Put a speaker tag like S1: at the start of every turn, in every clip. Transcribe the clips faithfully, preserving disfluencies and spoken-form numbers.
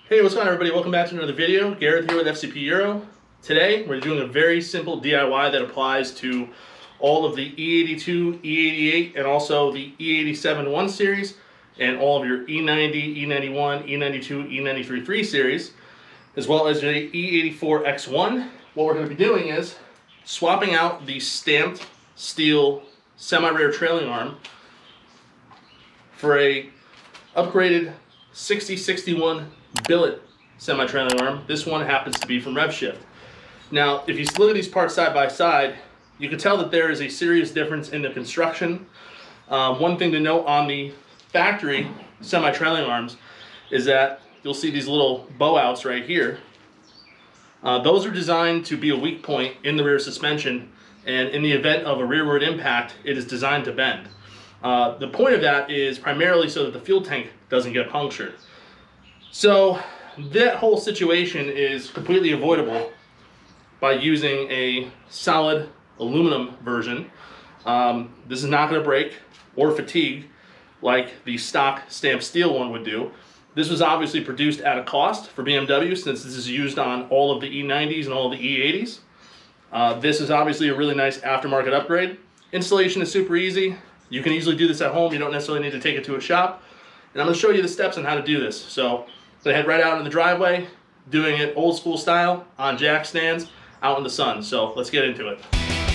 S1: Hey, what's going on everybody? Welcome back to another video. Gareth here with F C P Euro. Today we're doing a very simple D I Y that applies to all of the E eighty-two, E eighty-eight, and also the E eighty-seven one series, and all of your E ninety, E ninety-one, E ninety-two, E ninety-three three series, as well as the E eighty-four X one. What we're going to be doing is swapping out the stamped steel semi-rear trailing arm for a upgraded sixty sixty-one billet semi-trailing arm. This one happens to be from Revshift. Now, if you look at these parts side by side, you can tell that there is a serious difference in the construction. Um, one thing to note on the factory semi-trailing arms is that you'll see these little bow outs right here. Uh, those are designed to be a weak point in the rear suspension, and in the event of a rearward impact, it is designed to bend. Uh, the point of that is primarily so that the fuel tank doesn't get punctured. So that whole situation is completely avoidable by using a solid aluminum version. Um, this is not going to break or fatigue like the stock stamped steel one would do. This was obviously produced at a cost for B M W, since this is used on all of the E nineties and all of the E eighties. Uh, this is obviously a really nice aftermarket upgrade. Installation is super easy. You can easily do this at home. You don't necessarily need to take it to a shop. And I'm going to show you the steps on how to do this. So I head right out in the driveway, doing it old school style on jack stands out in the sun. So let's get into it.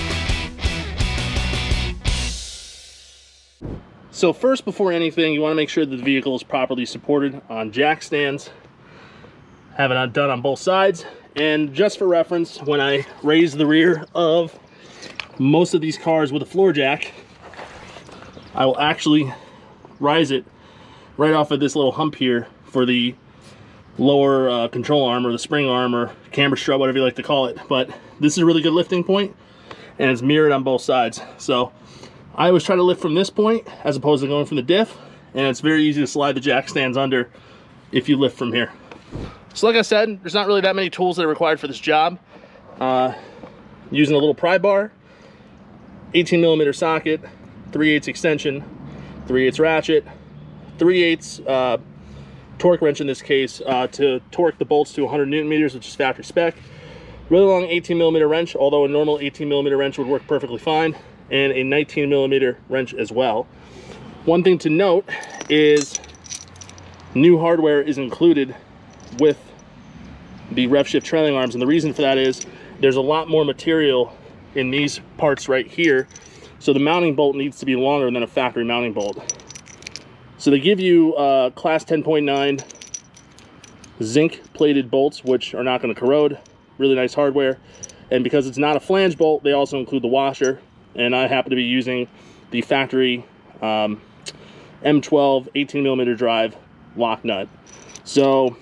S1: So first, before anything, you want to make sure that the vehicle is properly supported on jack stands. Have it done on both sides. And just for reference, when I raise the rear of most of these cars with a floor jack, I will actually rise it right off of this little hump here for the lower uh, control arm, or the spring arm, or camber strut, whatever you like to call it. But this is a really good lifting point, and it's mirrored on both sides. So I always try to lift from this point as opposed to going from the diff, and it's very easy to slide the jack stands under if you lift from here. So like I said, there's not really that many tools that are required for this job. Uh, using a little pry bar, eighteen millimeter socket, three eighths extension, three eighths ratchet, three eighths uh, torque wrench in this case uh, to torque the bolts to one hundred newton meters, which is factory spec. Really long eighteen millimeter wrench, although a normal eighteen millimeter wrench would work perfectly fine, and a nineteen millimeter wrench as well. One thing to note is new hardware is included with the Revshift trailing arms, and the reason for that is there's a lot more material in these parts right here, so the mounting bolt needs to be longer than a factory mounting bolt. So they give you uh, class ten point nine zinc plated bolts, which are not going to corrode. Really nice hardware. And because it's not a flange bolt, they also include the washer, and I happen to be using the factory um, M twelve eighteen millimeter drive lock nut. So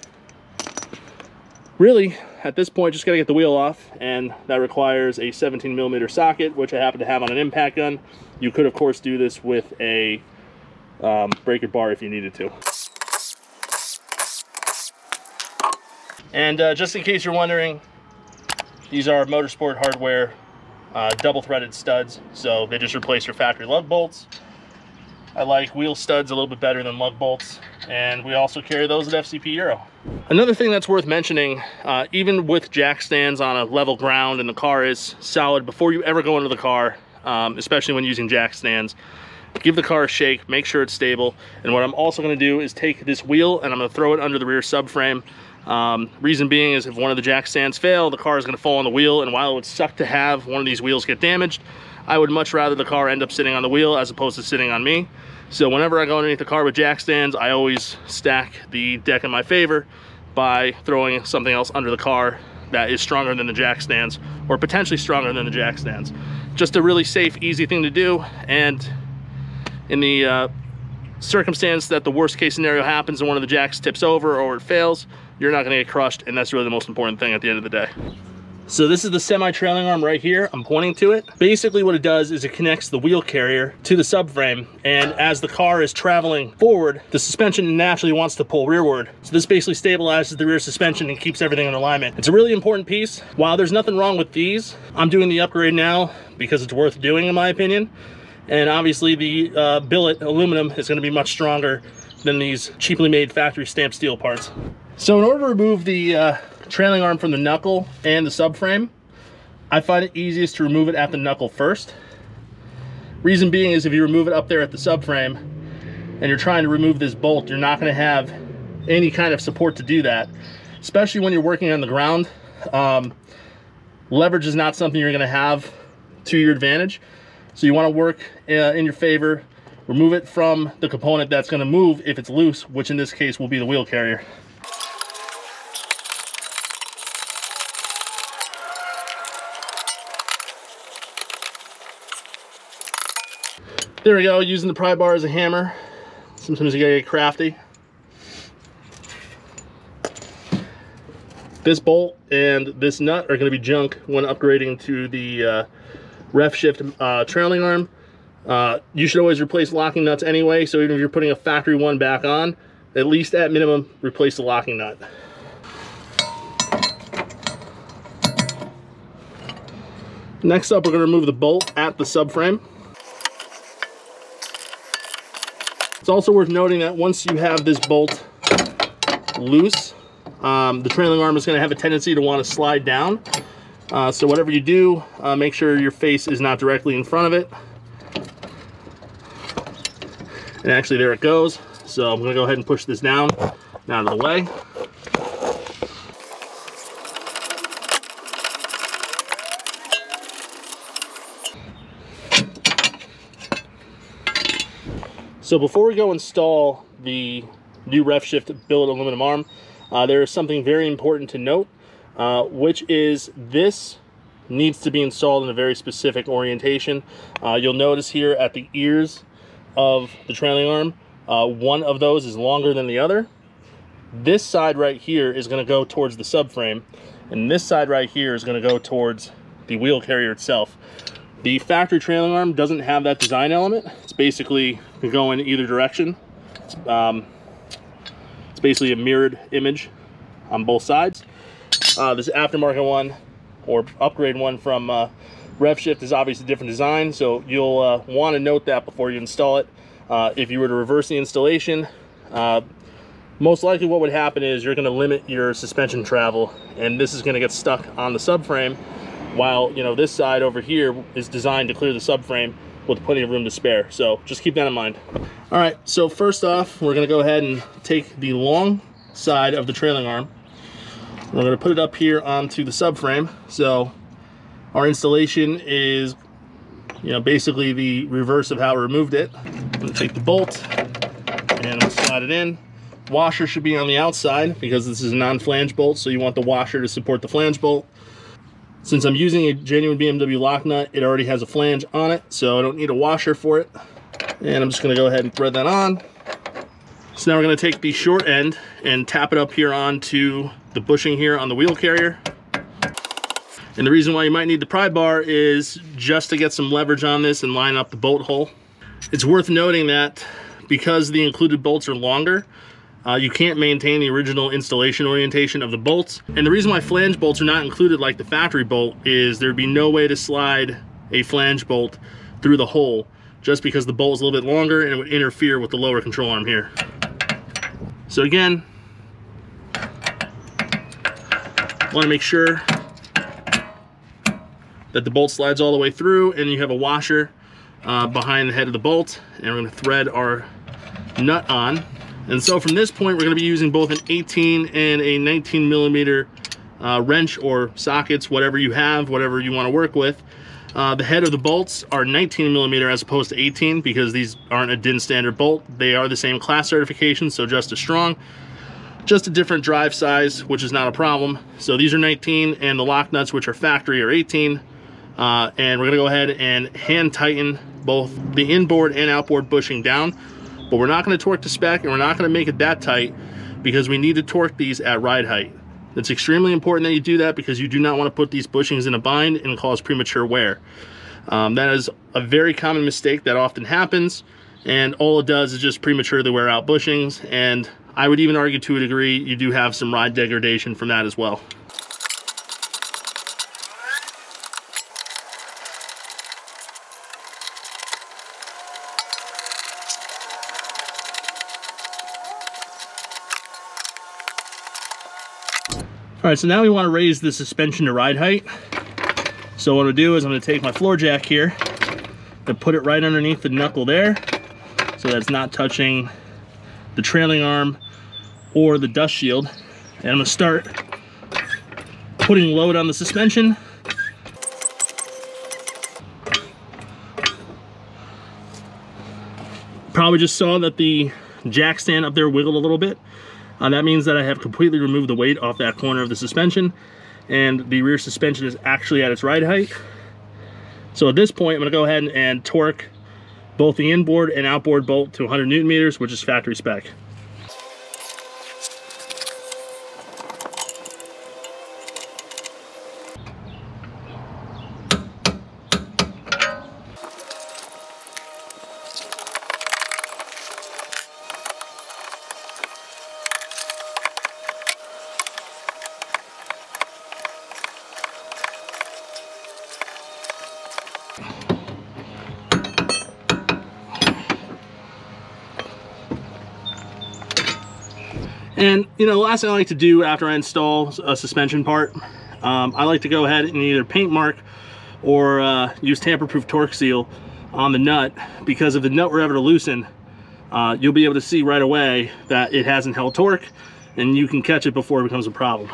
S1: really, at this point, just gotta get the wheel off, and that requires a seventeen millimeter socket, which I happen to have on an impact gun. You could of course do this with a um, breaker bar if you needed to. And uh, just in case you're wondering, these are Motorsport hardware uh, double threaded studs, so they just replace your factory lug bolts. I like wheel studs a little bit better than lug bolts, and we also carry those at F C P Euro. Another thing that's worth mentioning, uh, even with jack stands on a level ground and the car is solid, before you ever go into the car, um, especially when using jack stands, give the car a shake, make sure it's stable. And what I'm also going to do is take this wheel and I'm going to throw it under the rear subframe. Um, reason being is if one of the jack stands fail, the car is going to fall on the wheel, and while it would suck to have one of these wheels get damaged, I would much rather the car end up sitting on the wheel as opposed to sitting on me. So whenever I go underneath the car with jack stands, I always stack the deck in my favor by throwing something else under the car that is stronger than the jack stands, or potentially stronger than the jack stands. Just a really safe, easy thing to do, and in the uh, circumstance that the worst case scenario happens and one of the jacks tips over or it fails, you're not going to get crushed, and that's really the most important thing at the end of the day. So this is the semi-trailing arm right here. I'm pointing to it. Basically what it does is it connects the wheel carrier to the subframe, and as the car is traveling forward, the suspension naturally wants to pull rearward. So this basically stabilizes the rear suspension and keeps everything in alignment. It's a really important piece. While there's nothing wrong with these, I'm doing the upgrade now because it's worth doing in my opinion. And obviously the uh, billet aluminum is going to be much stronger than these cheaply made factory stamped steel parts. So in order to remove the uh, trailing arm from the knuckle and the subframe, I find it easiest to remove it at the knuckle first. Reason being is if you remove it up there at the subframe and you're trying to remove this bolt, you're not going to have any kind of support to do that, especially when you're working on the ground. Um, leverage is not something you're going to have to your advantage, so you want to work uh, in your favor. Remove it from the component that's going to move if it's loose, which in this case will be the wheel carrier. There we go, using the pry bar as a hammer. Sometimes you gotta get crafty. This bolt and this nut are gonna be junk when upgrading to the uh, Revshift uh, trailing arm. Uh, you should always replace locking nuts anyway, so even if you're putting a factory one back on, at least at minimum, replace the locking nut. Next up, we're gonna remove the bolt at the subframe. It's also worth noting that once you have this bolt loose, um, the trailing arm is going to have a tendency to want to slide down. Uh, so whatever you do, uh, make sure your face is not directly in front of it. And actually there it goes. So I'm going to go ahead and push this down, out of the way. So before we go install the new Revshift billet aluminum arm, uh, there is something very important to note, uh, which is this needs to be installed in a very specific orientation. Uh, you'll notice here at the ears of the trailing arm, uh, one of those is longer than the other. This side right here is going to go towards the subframe, and this side right here is going to go towards the wheel carrier itself. The factory trailing arm doesn't have that design element. It's basically can go in either direction. It's, um, it's basically a mirrored image on both sides. Uh, this aftermarket one or upgrade one from uh, Revshift is obviously a different design, so you'll uh, want to note that before you install it. Uh, if you were to reverse the installation, uh, most likely what would happen is you're going to limit your suspension travel, and this is going to get stuck on the subframe, while you know this side over here is designed to clear the subframe with plenty of room to spare. So just keep that in mind. All right, so first off, we're going to go ahead and take the long side of the trailing arm. We're going to put it up here onto the subframe. So our installation is, you know, basically the reverse of how we removed it. I'm going to take the bolt and I'm going to slide it in. Washer should be on the outside because this is a non-flange bolt, so you want the washer to support the flange bolt. Since I'm using a genuine B M W lock nut, it already has a flange on it, so I don't need a washer for it. And I'm just going to go ahead and thread that on. So now we're going to take the short end and tap it up here onto the bushing here on the wheel carrier. And the reason why you might need the pry bar is just to get some leverage on this and line up the bolt hole. It's worth noting that because the included bolts are longer, Uh, you can't maintain the original installation orientation of the bolts. And the reason why flange bolts are not included like the factory bolt is there'd be no way to slide a flange bolt through the hole, just because the bolt is a little bit longer and it would interfere with the lower control arm here. So again, want to make sure that the bolt slides all the way through and you have a washer uh, behind the head of the bolt, and we're going to thread our nut on. And so from this point, we're going to be using both an eighteen and a nineteen millimeter uh, wrench or sockets, whatever you have, whatever you want to work with. Uh, the head of the bolts are nineteen millimeter as opposed to eighteen because these aren't a D I N standard bolt. They are the same class certification, so just as strong. Just a different drive size, which is not a problem. So these are nineteen, and the lock nuts, which are factory, are eighteen. Uh, and we're going to go ahead and hand tighten both the inboard and outboard bushing down. But we're not going to torque to spec, and we're not going to make it that tight because we need to torque these at ride height. It's extremely important that you do that because you do not want to put these bushings in a bind and cause premature wear. Um, that is a very common mistake that often happens, and all it does is just prematurely wear out bushings, and I would even argue to a degree you do have some ride degradation from that as well. All right, so now we want to raise the suspension to ride height. So what I'm gonna do is I'm gonna take my floor jack here and put it right underneath the knuckle there, so that's not touching the trailing arm or the dust shield. And I'm gonna start putting load on the suspension. Probably just saw that the jack stand up there wiggled a little bit. Uh, that means that I have completely removed the weight off that corner of the suspension, and the rear suspension is actually at its ride height. So at this point, I'm gonna go ahead and, and torque both the inboard and outboard bolt to one hundred newton meters, which is factory spec. And you know, the last thing I like to do after I install a suspension part, um, I like to go ahead and either paint mark or uh, use tamper-proof torque seal on the nut, because if the nut were ever to loosen, uh, you'll be able to see right away that it hasn't held torque, and you can catch it before it becomes a problem.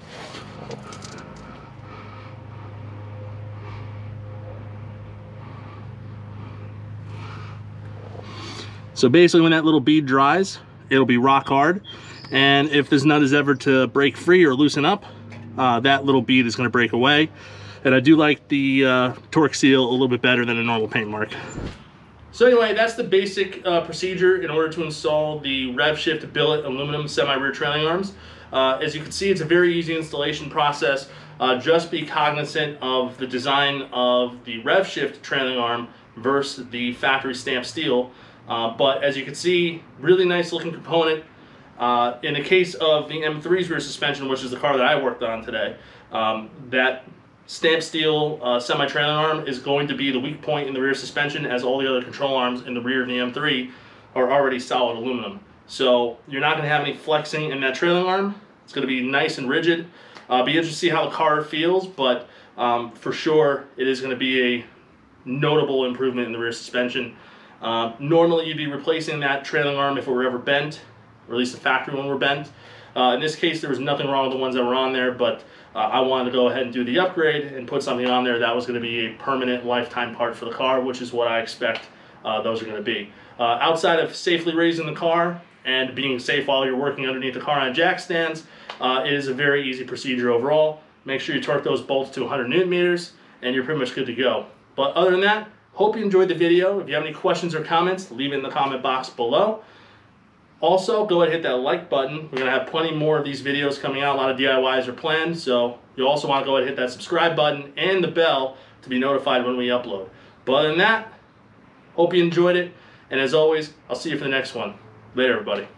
S1: So basically when that little bead dries, it'll be rock hard. And if this nut is ever to break free or loosen up, uh, that little bead is going to break away. And I do like the uh, torque seal a little bit better than a normal paint mark. So anyway, that's the basic uh, procedure in order to install the Revshift billet aluminum semi-rear trailing arms. Uh, as you can see, it's a very easy installation process. Uh, just be cognizant of the design of the Revshift trailing arm versus the factory stamped steel. Uh, but as you can see, really nice looking component. Uh, in the case of the M three's rear suspension, which is the car that I worked on today, um, that stamped steel uh, semi-trailing arm is going to be the weak point in the rear suspension, as all the other control arms in the rear of the M three are already solid aluminum. So you're not going to have any flexing in that trailing arm. It's going to be nice and rigid. Uh, be interested to see how the car feels, but um, for sure it is going to be a notable improvement in the rear suspension. Uh, normally you'd be replacing that trailing arm if it were ever bent, or at least the factory one were bent. Uh, in this case, there was nothing wrong with the ones that were on there, but uh, I wanted to go ahead and do the upgrade and put something on there that was going to be a permanent lifetime part for the car, which is what I expect uh, those are going to be. Uh, outside of safely raising the car and being safe while you're working underneath the car on jack stands, uh, it is a very easy procedure overall. Make sure you torque those bolts to one hundred newton meters, and you're pretty much good to go. But other than that, hope you enjoyed the video. If you have any questions or comments, leave it in the comment box below. Also, go ahead and hit that like button. We're going to have plenty more of these videos coming out. A lot of D I Ys are planned, so you'll also want to go ahead and hit that subscribe button and the bell to be notified when we upload. But other than that, hope you enjoyed it. And as always, I'll see you for the next one. Later, everybody.